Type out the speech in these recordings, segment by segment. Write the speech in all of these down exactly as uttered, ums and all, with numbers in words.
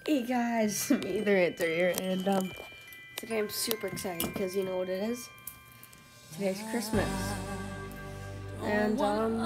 Hey guys, me the Ranter here, and um, today I'm super excited because you know what it is? Today's Christmas, and um,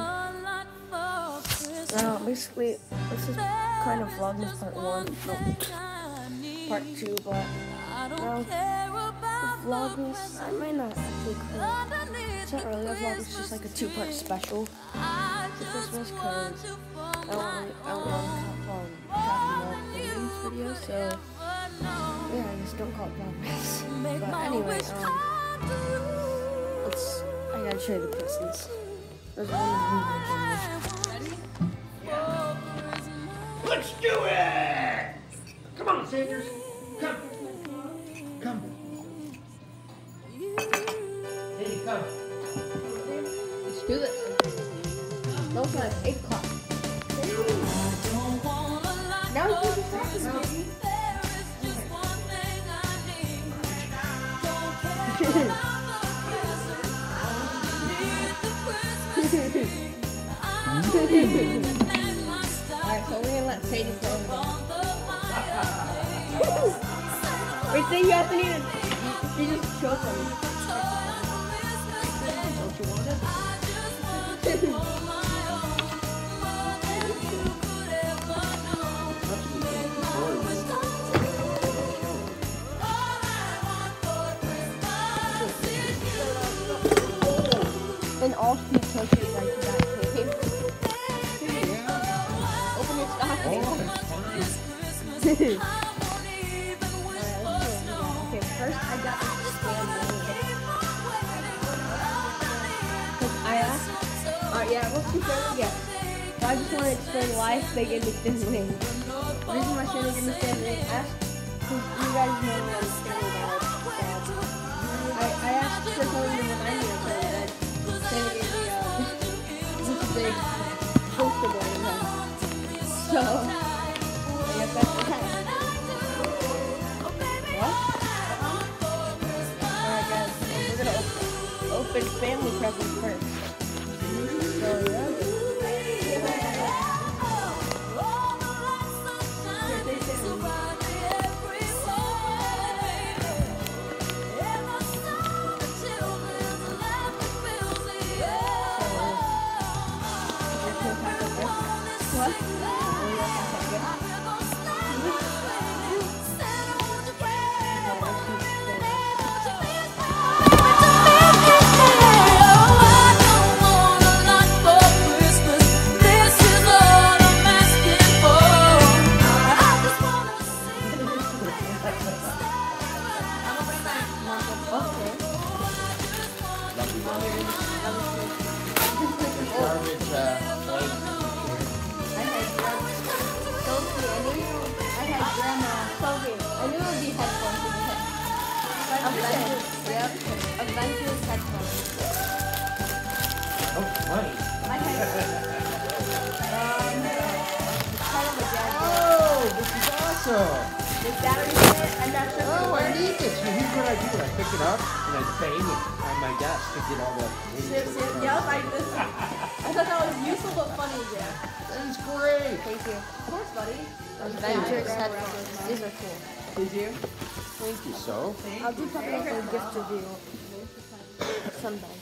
uh, basically this is kind of Vlogmas part one, no, part two, but no, Vlogmas I might not actually call it. It's not really a vlog. It's just like a two-part special for Christmas because I don't want I don't want to call it um, video, so yeah, I just don't call it Vlogmas. But anyway, um, let's. I gotta show you the presents. There's one of them. Ready? Yeah. Let's do it! Come on, Sanders. Come. Come. Hey, come. Let's do this. No time. Eight o'clock. Now we can practice, baby. Alright, so we're gonna let Sadie play. Wait, say you have to need it. You just show them. Don't you want it? And all sweet cookies like that, okay? Yeah. Open your stocking. Oh. Okay, first I got this stand. Because I asked, uh, yeah, what's your favorite gift? So I just want to explain why they gave me thin wings. The reason why Santa gave me thin wings, I asked, because you guys know what I'm saying about it. So I, I asked for something to remind me of it. Santa gave me uh, this big poster board in there. So, I guess that's the time. What? Alright guys, we're gonna open, open family presents first. So, yeah. Avengers, yep. Avengers headphones. Oh, nice. I had um, kind of a dad. Oh, this is awesome. This battery in it, I'm not sure. Oh, I need this. So here's what I do. I pick it up and I bang it on my desk to get all the... Yep, yep, I, this, I thought that was useful but funny, yeah. That is great. Thank you. Of course, buddy. Avengers headphones. These are cool. Did you? Thank you, so. I'll do something like a gift review sometime.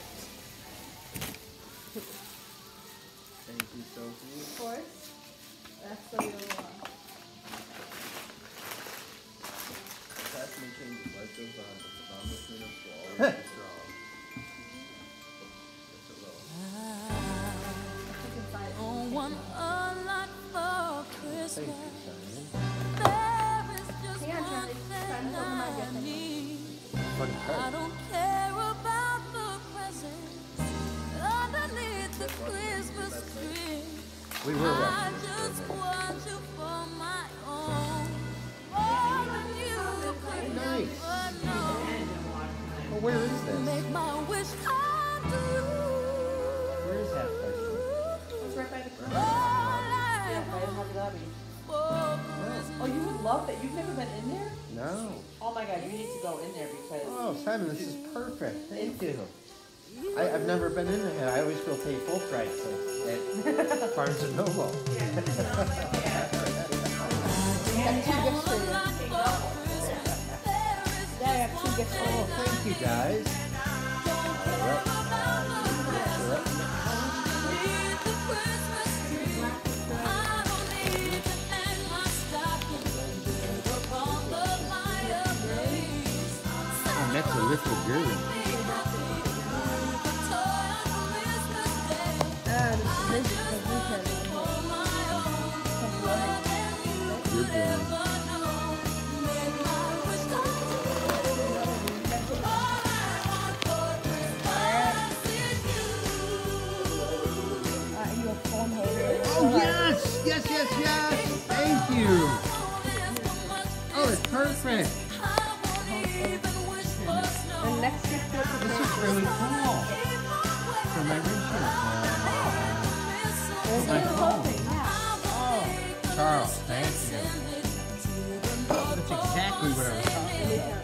Thank you, Sophie. Of course. That's the real one. That's me change the light goes on, but the bomb between us will always be strong. It's a little. Oh, one a lot for Christmas. Thank you, Simon. There is just one thing I need. Fun I card. don't care about the presents underneath the Christmas tree. We were I watching this just for a minute. want you for my own. More than you could Nice. never know. Well, where is this? Make my wish come true. Where is that place? It's right by the All corner. I Yeah, by the Hobby Lobby. want for Christmas. Oh, you would love that. You've never been in there? No. Oh my god, you need to go in there because Oh, Simon, this is perfect. Thank you. I, I've never been in there. I always go pay full price at Barnes and Noble. got two gifts for you. Dad, I have two gifts for you. Thank you guys. All right. Oh, that's a little girl. And this is the weekend. You're good. Oh, yes! Yes, yes, yes! Thank you! Oh, it's perfect! And next gift is This is really cool! For my windshield. Uh, my phone. Oh, Charles, thank you. That's exactly what I was talking about.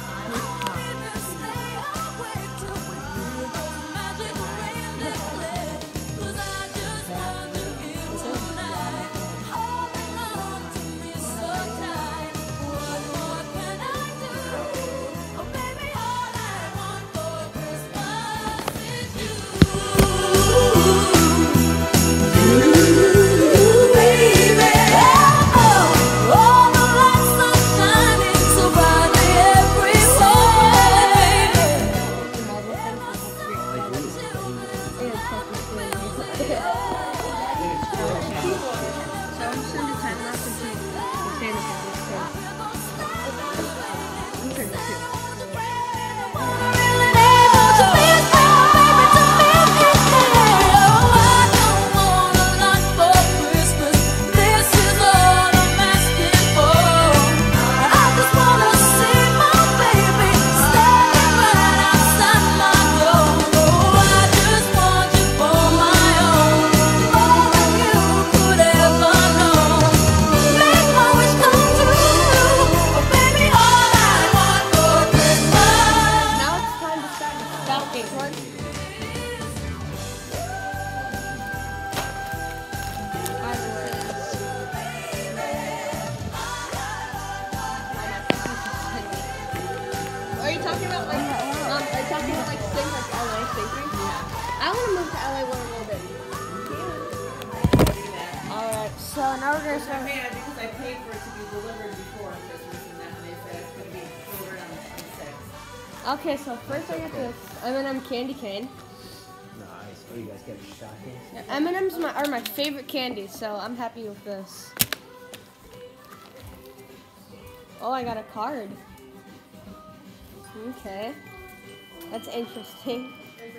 Are you talking about like, um, are you talking about like things like L A bakery? Yeah. I want to move to L A one a little bit. Alright, so now we're gonna start. I mean, because I paid for it to be delivered before Christmas, and then they said it's going to be delivered on the sixth. Okay, so first I get this M and M candy cane. Nice. Oh, you guys get stockings? Yeah, M and M's my, are my favorite candies, so I'm happy with this. Oh, I got a card. Okay, that's interesting.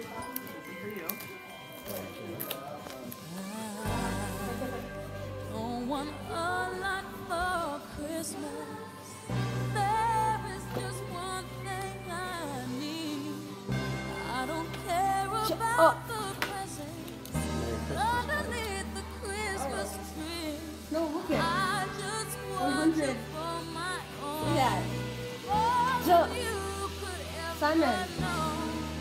Don't want a lot for Christmas. There is just one thing I need. I don't care about oh. the presents underneath the Christmas tree. No, look at I just one want hundred. it for my own. Look at that. All So, you could ever Simon. know.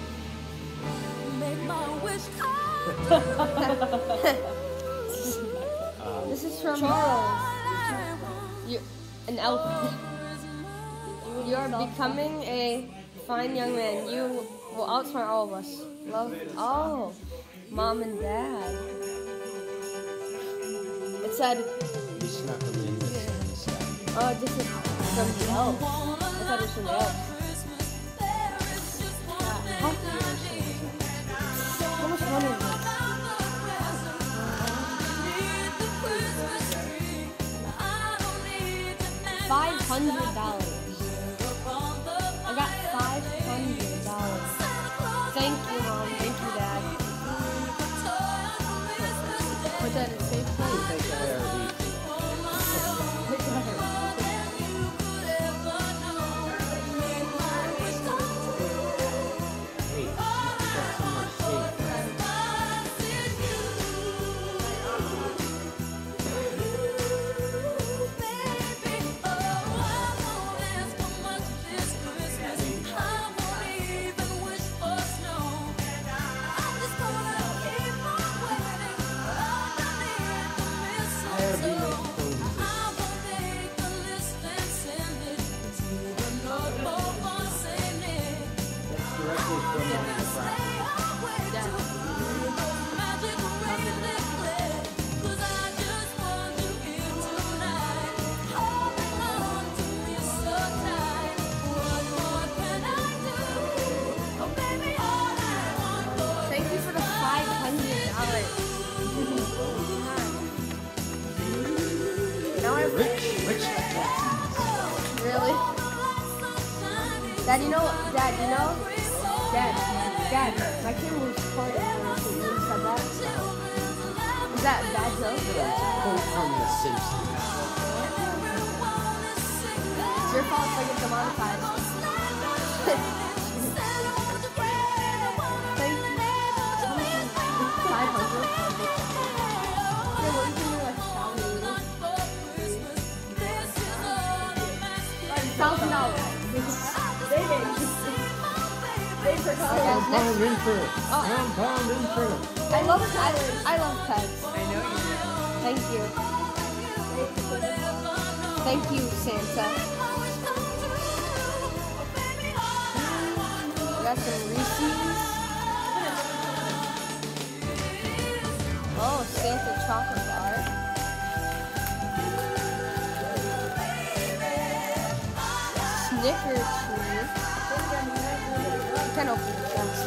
Make my wish come true. This is from Charles. You, an elf. You are becoming a fine young man. You will outsmart all of us. Love, oh, mom and dad. It said, You snuck them in this on the side. oh, this is from the elf. I thought it was from the elf. How, how much money is this? Five hundred dollars. I got five hundred dollars. Thank you, Mom. Thank you, Dad. Put that in a safe place. Take the A R V. Hey, you got somewhere safe. Dad, you know, Dad, you know, Dad, Dad, my camera was recording when you said that. Is that a bad joke? Quote from The Simpsons. It's your fault if I get demonetized. Five hundred. Yeah, what you can do like a thousand dollars. Savings. Save for college. Compound interest. Compound interest. I love pets. I love pets. I know you do. Thank you. Thank you, Santa. We got some Reese's. Oh, Santa chocolate bar. Snicker tree. You can open the chest.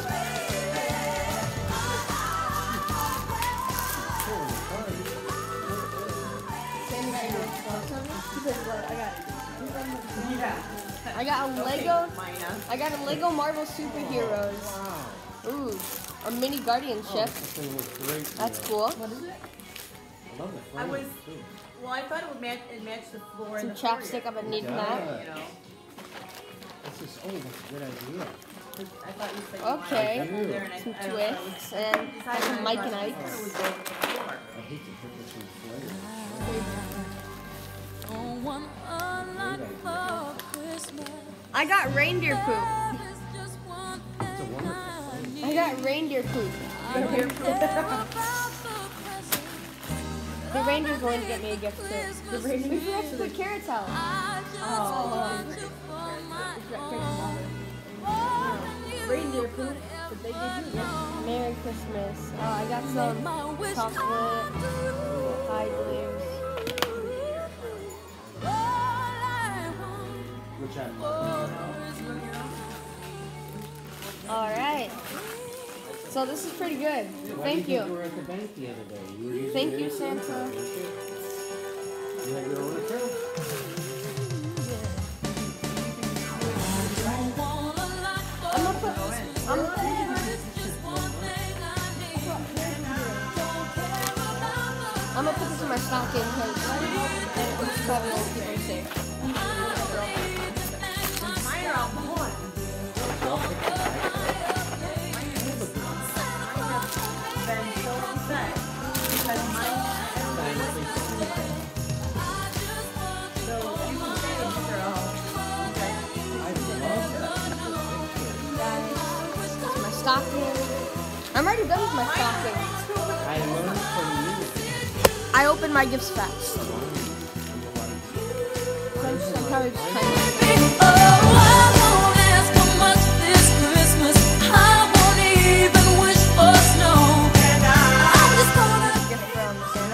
I got a Lego. I got a Lego Marvel superheroes. Ooh, a mini guardianship. That's cool. What is it? I was, well, I thought it would match, it matched the floor Some and the floor. chapstick. I've been needing Yeah. that. You know, This is, oh, that's a good idea. I thought you said you Okay. wanted to go there and I- Some I don't know, twists and decided some I Mike thought and the Ike's. floor would go with the floor. I hate to put this in flavor. I got reindeer poop. It's a wonderful flavor. I got reindeer poop. The reindeer's going to get me a gift too. The reindeer. We forgot to put carrots out. Reindeer poop. Did they give you this? Merry Christmas. Oh, I got some chocolate high glims. Which I'm All right. So this is pretty good. Why Thank did you. you. were at the bank the other day. You were using Thank it? you, Santa. You have your order too? I'm gonna put. I'm gonna. I'm gonna put this in my stocking because I'm just having old people say. Mine are all one. Been so upset because mine, so you can say these are all, okay. I love that. This is my stocking. I'm already done with my stocking. I learned from you. I opened my gifts fast. So I'm just I'm probably just trying to. Gift from Santa.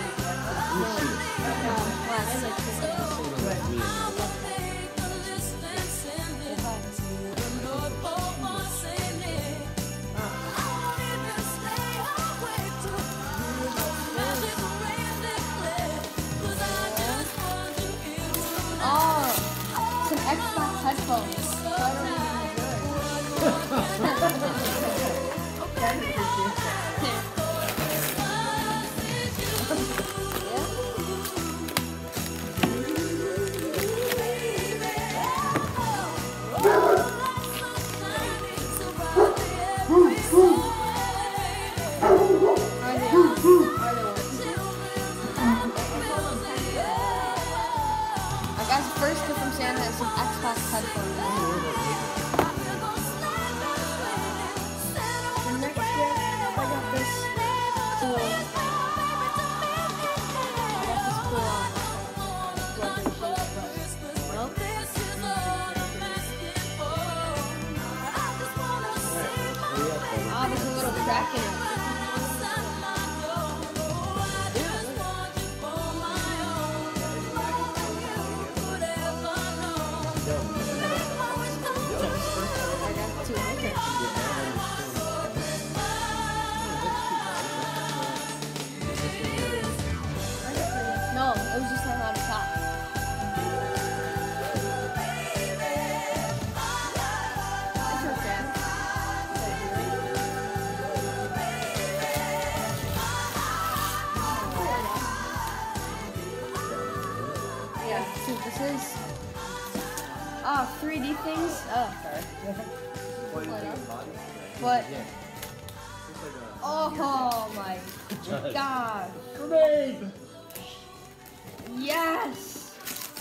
Oh, some Xbox headphones. So I don't need I got the first gift from Santa is some Xbox headphones. The next gift, I got this cool. I got this cool. uh, rubber shape, but- Nope. Ah, there's a little crack in it. Ah, three D things. Oh, sorry. What do you think about it? But Yeah. It's like a oh my god. Grenade! Yes.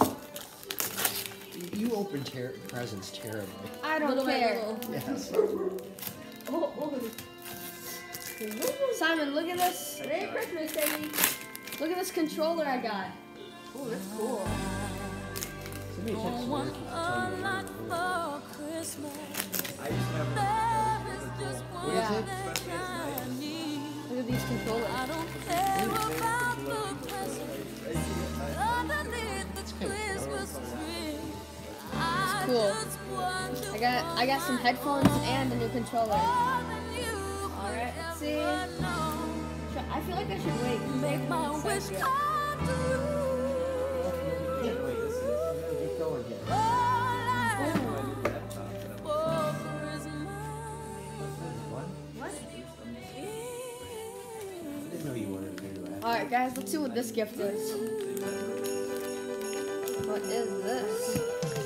You open ter- presents terribly. I don't Little by care. little. Yes. Oh, oh. Simon, look at this. Merry Christmas, Eddie. Look at this controller I got. Oh, that's cool. Somebody text me and tell me Like what for Christmas, I used to have there is just What one is it? thing I need. Look at these controllers. I don't care about the present underneath the Christmas tree. I cool. just want you I got I got some headphones and a new controller. more than you Alright, could see? ever know. I feel like I should wait. Make my wish come true. Can't wait. Get going here. All I my new laptop that I'm for Christmas What? What? I didn't know you wanted a new laptop. Alright guys, let's see what this gift is. What is this?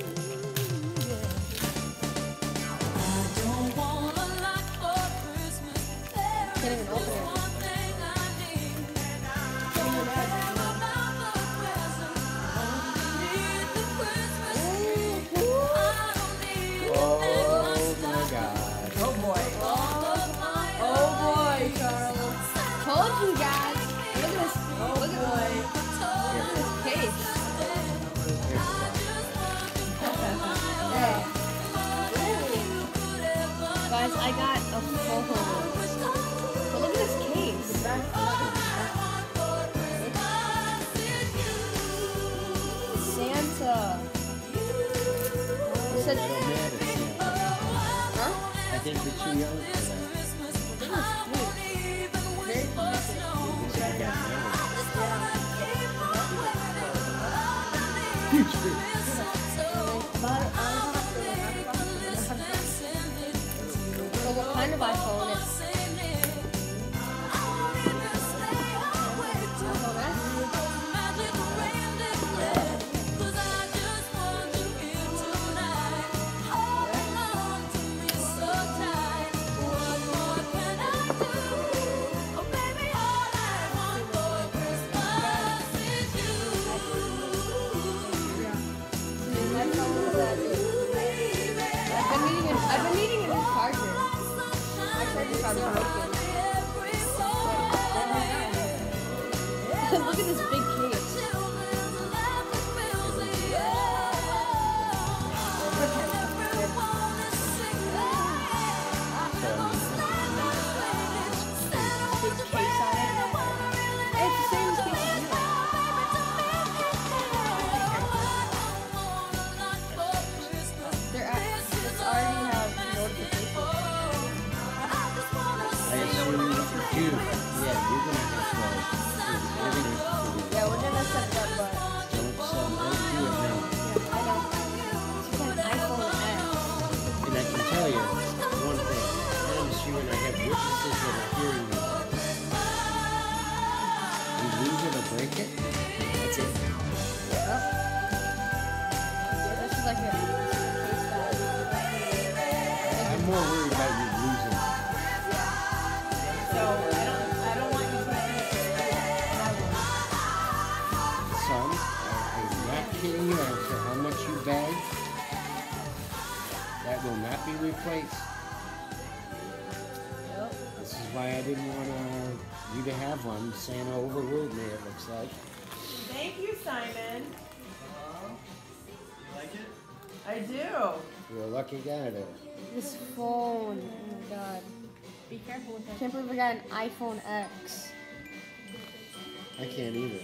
don't want a lot for Christmas. There Can't even is open just it. one thing I need. Don't care about the present underneath the Christmas tree. I don't need Oh to hang my my stuff god. Oh boy. all of my Oh boy, Charles. Told you guys. Look at this. Oh Look at boy. this case. Hey. Guys, I got a full one. But look at this case. Santa. It said, I don't matter, Sam. huh? I think you're too young for that. I got Future. But, um, so what kind of iPhone is I've been needing a, I've been needing a new charger. My charger's probably broken. Look at this big case. Big case on it. It's the same as case as you. They're act- it's already have notifications. I assume you do. Yeah, you're gonna have to. You're gonna have to. Yeah, we're gonna set it up, but Don't sell. Don't do it now. I know. It's an iPhone X. And I can tell you one thing. I promise you, and I have witnesses that are hearing me. You lose it or break it, that's it. Yep. This is like a case that. I'm more worried about you losing it. So I don't, I don't want you putting it Son, I, I'm not kidding you. I don't care how much you bag. That will not be replaced. Yep. This is why I didn't want uh, you to have one. Santa overruled me, it looks like. Thank you, Simon. You like it? I do. You're a lucky guy there. This phone. Oh my god. Be careful with that. Can't believe I got an iPhone X. I can't either.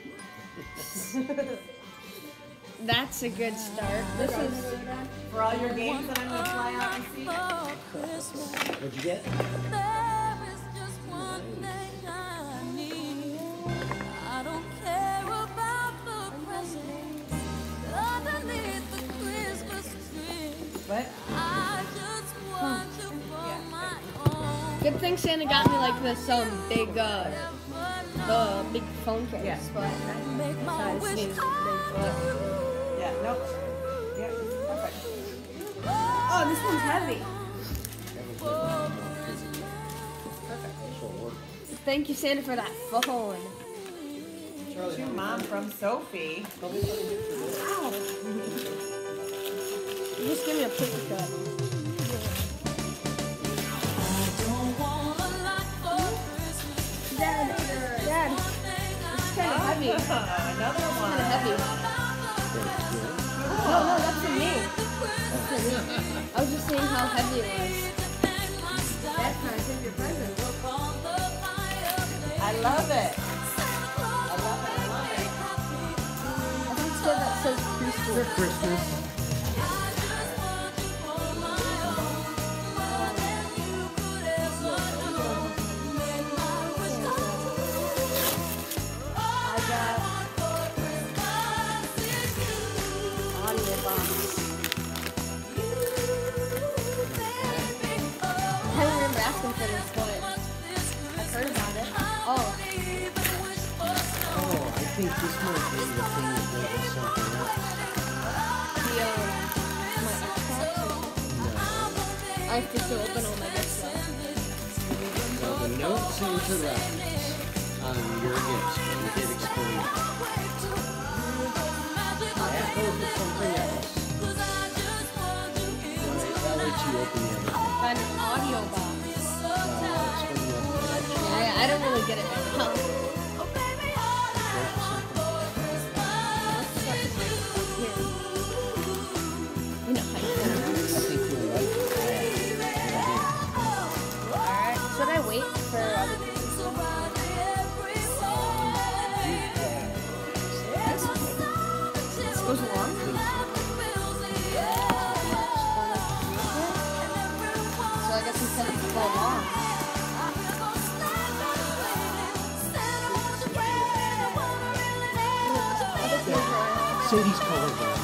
That's a good start. This is. For all your games that I'm going to fly out and see. What'd you get? There is just one thing I need. I don't care about the presents underneath the Christmas tree. What? I just want you for my own. Good thing Santa got me like this um big uh the big phone case, Yeah. but Make my besides wish being big, come but Yeah, Yeah, nope. Yeah, perfect. Oh, this one's heavy. Thank you, Santa, for that phone. To mom from Sophie. Ow. You just give me a paper cut. Dad, Dad, it's kind of heavy. It's Another one. kind of heavy. No, no, that's for me. That's for me. I was just saying how heavy it was. That's not a your present. I love it. I love it. I love it. I think it's good that says preschool. For Christmas. I got audio box. I haven't remember asking for this, but I've heard about it. Oh, Oh, I think this might be the thing that goes with something else. the um, my Xbox. No. I have to still open all my gifts though. Well, the notes and directions on your gifts, but you did explain it. That goes with something else. Right, I'll let you open the other thing. Got an audio box. Uh, explain the other directions. I, I don't really get it right now. Goes with something else. Here. You know how you do it. I think you'll like that. Alright, should I wait for other people? This goes along? So I guess instead of go along. Sadie's colorblind.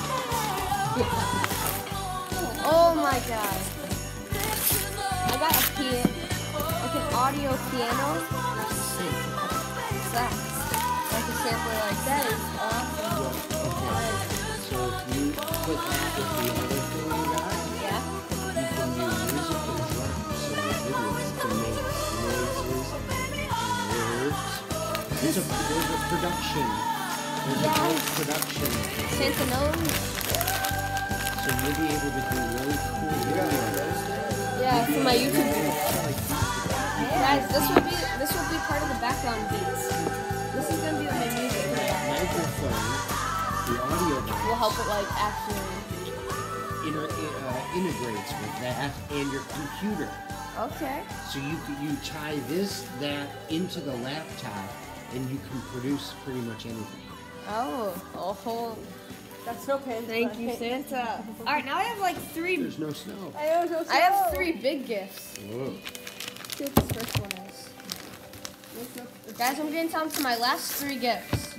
Oh my god. I got a piano, like an audio piano. What's that? Like a sampler like that is awesome. So if you put that with the other thing you got, Yeah. you can do music and drums. So your videos can make noises and words. There's a, there's a production. There's a whole Yes. production. Santa knows. So you'll be able to do really cool videos. Yeah, for my YouTube video. Guys, this will be this will be part of the background beats. This is gonna be my music. Microphone, the audio Will box help it like actually. inter, uh, integrates with that and your computer. Okay. So you you tie this that into the laptop, and you can produce pretty much anything. Oh, a whole. That's okay. Thank you, Santa. All right, now I have like three. There's no snow. I also I have three big gifts. Whoa. Let's see what this first one is. Guys, I'm getting down to my last three gifts.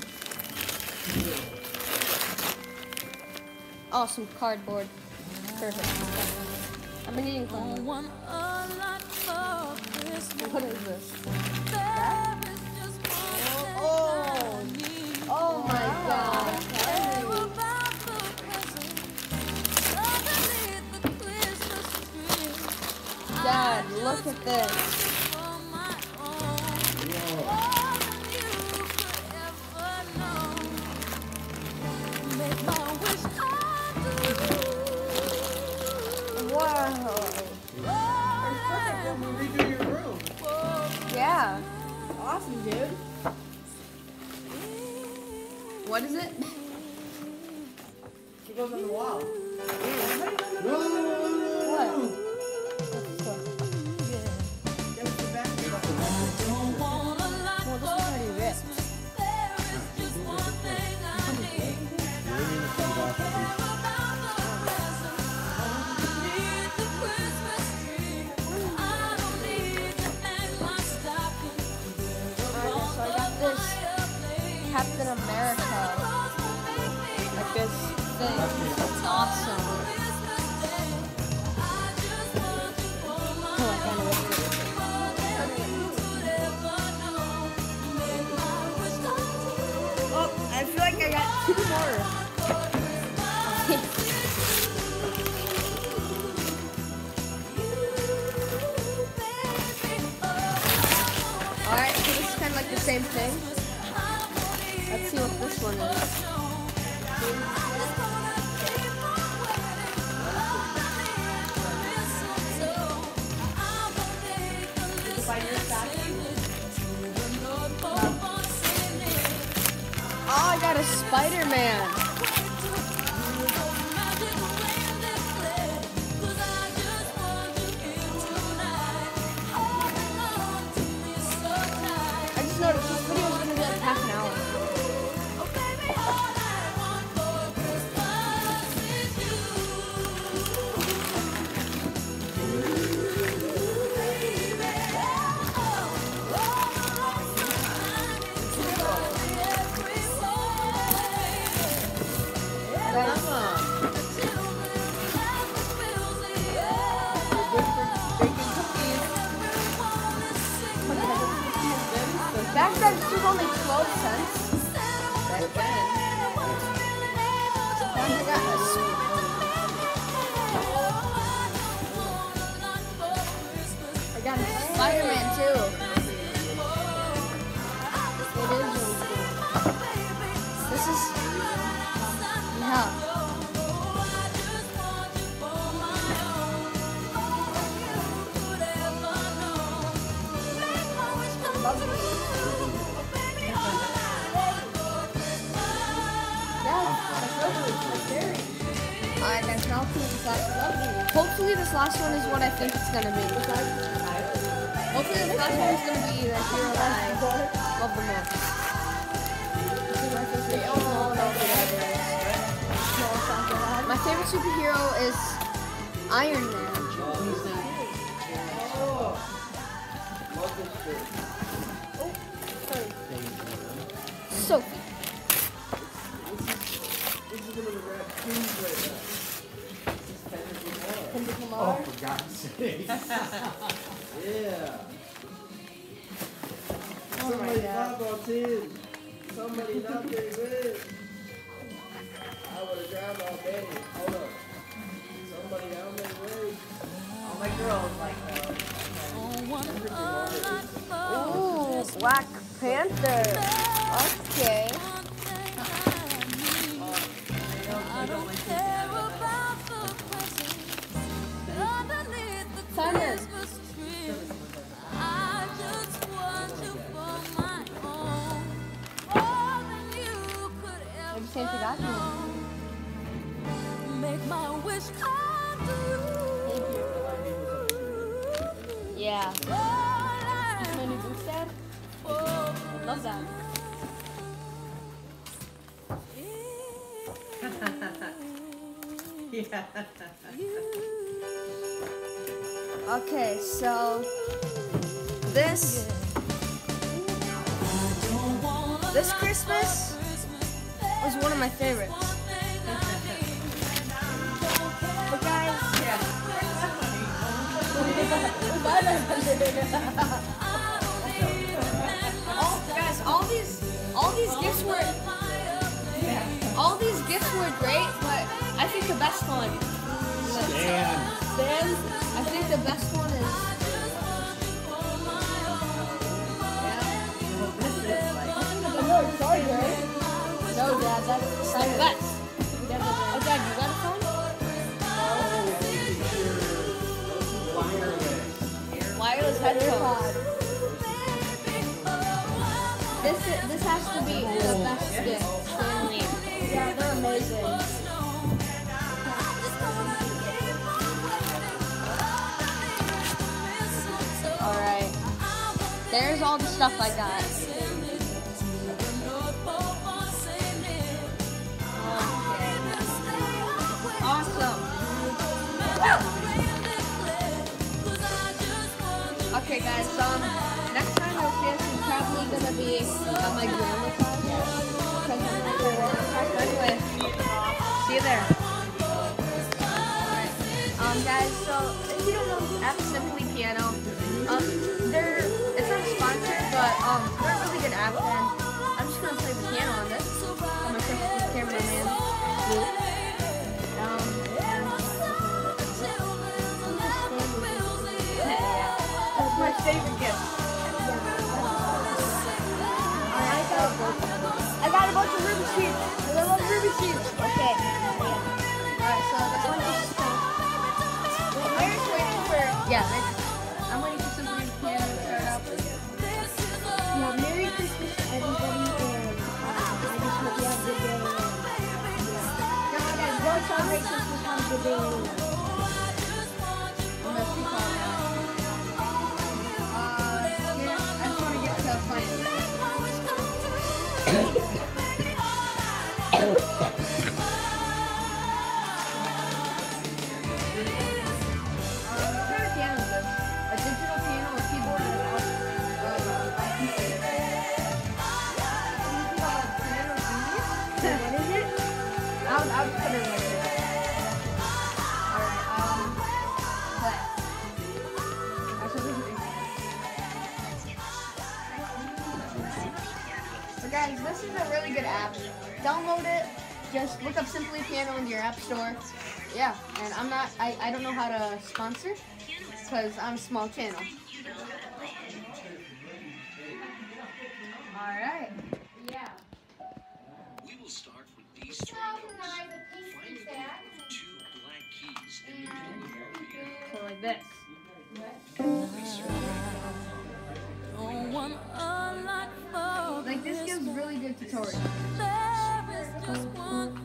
Oh, some cardboard. Perfect. I've been eating cardboard. What is this? Oh, oh my God. Dad, look at this. Wow. Redo your room. Yeah. Awesome, dude. What is it? It goes on the wall. What? That's the back. Well, this is already ripped. Alright, so I got this Captain America. Like this thing. It's awesome. Oh, I kinda ripped it. Oh, I feel like I got two more. Alright, so this is kind of like the same thing. Let's see what this one is. Oh, I got a Spider-Man. I just noticed this video is going to be like half an hour. Back then, this was only twelve cents. Back then. I got a I got a Spider-Man too. It is really cool. This is, yeah. Alright guys, now to this last one. Hopefully this last one is what I think it's gonna be. Hopefully this last one is gonna be the hero that I love the most. My favorite superhero is Iron Man. Sophie. Oh, for God's sake. Yeah. Somebody five on ten. Somebody not very good. I would have grabbed all day. Hold up. Somebody down there way. All my girls like that. Ooh, Black Panther. Okay. Simon. Maybe Santa got you. Make my wish come true. Yeah. Is my new boots dad? Love that. Yeah. Okay, so this this Christmas was one of my favorites. But guys, Yeah. all, guys, all these all these gifts were all these gifts were great, but I think the best one. Dan. Then I think the best one is. No, Dad, that's the best. Oh, Dad, you got a phone? Wireless headphones. This this has to be the best gift. Stanley. Yeah, they're amazing. All right. There's all the stuff I got. Awesome. Okay, guys. Um, next time you'll see us is probably gonna be at my grandma's house. Because I'm not gonna work. Anyway, see you there. Alright. Um, guys. So if you don't know, F Simply Piano. Um, they're it's not sponsored, but um, they're a really good app, and I'm just gonna play the piano on this. I'm a Christmas cameraman. know some races just have a good day anyway. Unless you call it. Uh, yeah, I just want to get to finals. I'll put it like this. Alright, um, play. So guys, this is a really good app. Download it. Just look up Simply Piano in your app store. Yeah, and I'm not, I, I don't know how to sponsor because I'm a small channel. Alright. Yeah. We will start with these three notes. Find two blank keys in the middle of your piano. So like this. Like this gives really good tutorials. There is just one